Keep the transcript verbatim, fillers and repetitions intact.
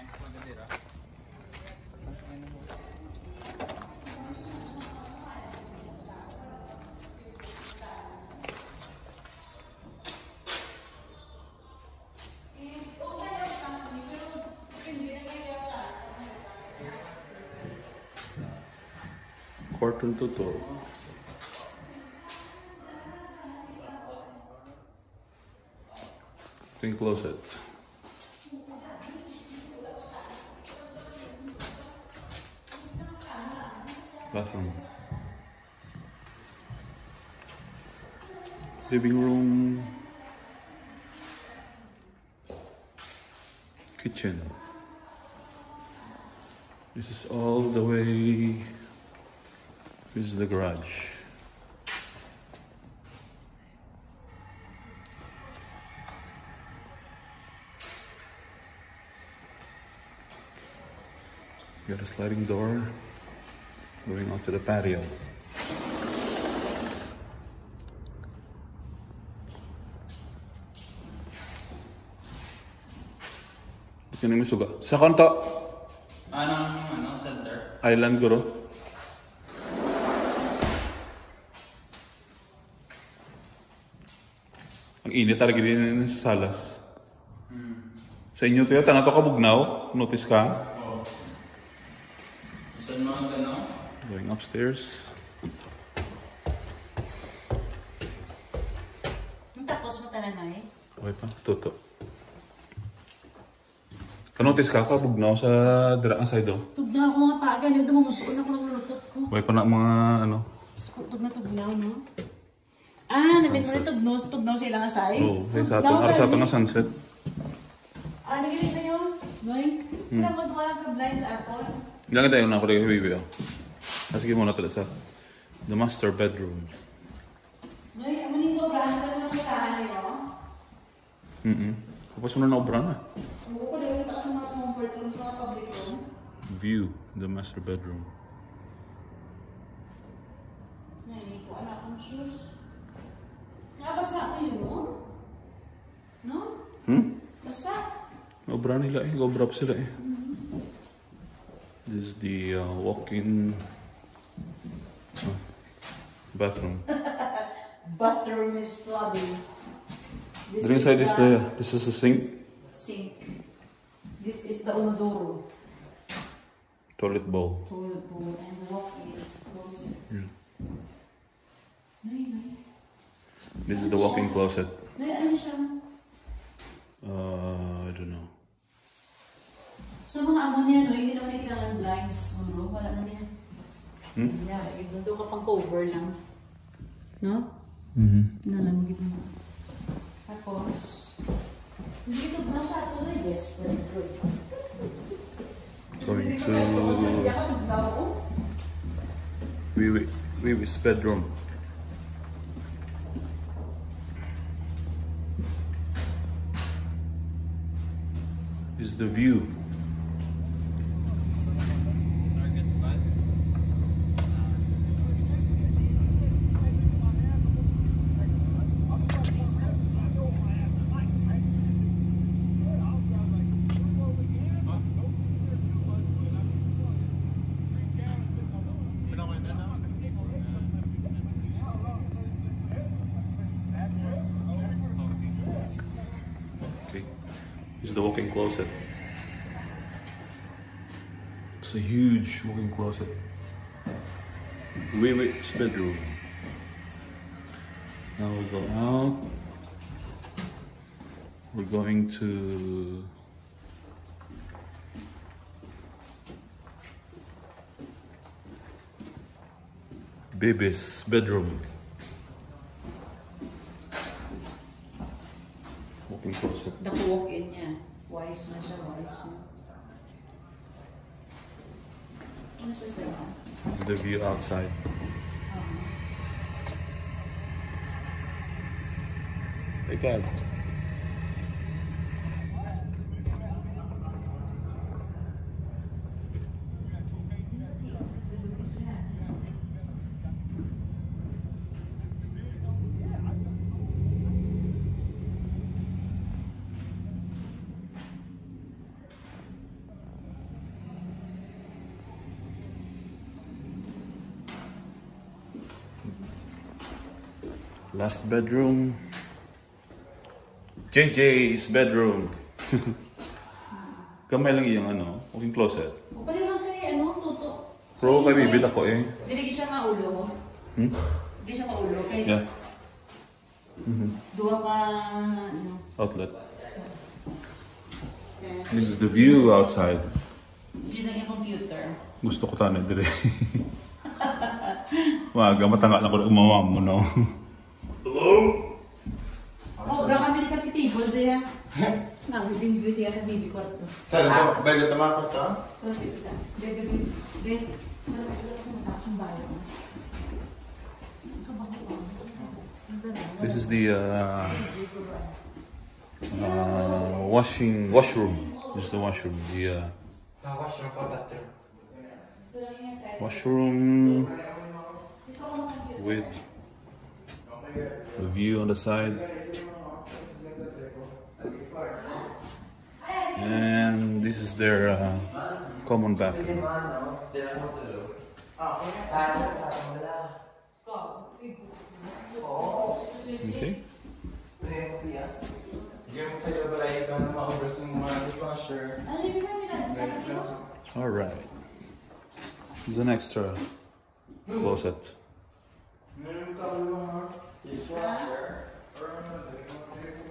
Kwartong to to. Clean closet. Bathroom. Living room. Kitchen. This is all the way. This is the garage. Got a sliding door going out to the patio. Sino yung suga? Sa kanto! Anong ano, center? Island guro. Ang init talaga din sa salas. Hmm. Sa inyo to yun, tanato ka bugnaw? Notice ka? Oo. Saan mga gano'n? Going upstairs. Tapos mo tanan na eh? Okay pa, toto. Kanotice ka ka bugnaw sa diraan side do? Tugnaw ako mga paa, ganyan. Dumumusukon ako ng lutot ko. Okay pa na mga ano? Tugnaw, tugnaw, no? Ah, labin mo na tugnaw, tugnaw sa ilang asay? Oo, oh, sa ato, ara sa ato nga sunset. Ah, nagilig na yun? Noy? Kailan mo duwa ka blind sa ato? Ilang tayo na ako rin yung video. Sige muna tala sa the master bedroom. Noy, amanin ko, brano ka naman ang kahan niyo? Mm-mm. Kapag sunod na obra na. Oo, pwede ka sa mga comfort room, sa mga public room. View, the master bedroom. Nay, ko anak akong shoes. Nabasa ko yun, no? Hmm? Basa. Obra nila eh. Obra pa sila eh. This is the uh, walk-in uh, bathroom. Bathroom is plumbing. This The inside is the, this is the sink. Sink. This is the inodoro. Toilet bowl. Toilet bowl and walk-in closet. Yeah. Nay, nay. This is the walk-in closet. Nay, ano siya? Uh, I don't know. So mga amo niya, no, hindi naman kailangan blinds, siguro. Wala na niya. Hmm? Yeah, yung doon ka pang cover lang. No? Mm-hmm. Nalamigit mo. Tapos, hindi ito na sa ato na, yes, very good. Going to Wiwi, Wiwi's bedroom. Is the view. Okay, this is the walk-in closet. It's a huge walk-in closet. Wiwi's bedroom. Now we go out. We're going to Baby's bedroom. Walk-in closet. Naku walk-in niya. Wise na siya, wise na. Ano sa style? The view outside. Hey, God. Last bedroom. J J's bedroom. Kamay lang iyang ano, walking closet. O pala lang kay ano, tuto. Pro kay bibit ako eh. Dili siya maulo. Hmm? Hindi siya maulo. Kay Yeah. Mhm. duwa ka, ano. Outlet. stand. This is the view outside. Yun lang yung computer. Gusto ko tanay dire. Maga, matanga lang ko na umamam mo no. Hello? Oh, bra kami di coffee table dyan. Nang beauty ako bibi ko ito. Saan ito? Bago tumakot ka? Bebe, bebe, bebe. Bebe. This is the uh, uh, washing washroom. This is the washroom. The uh, Washroom pa bathroom. washroom with the view on the side. And this is their uh, common bathroom. Okay. All right. There's an extra closet. Dishwasher.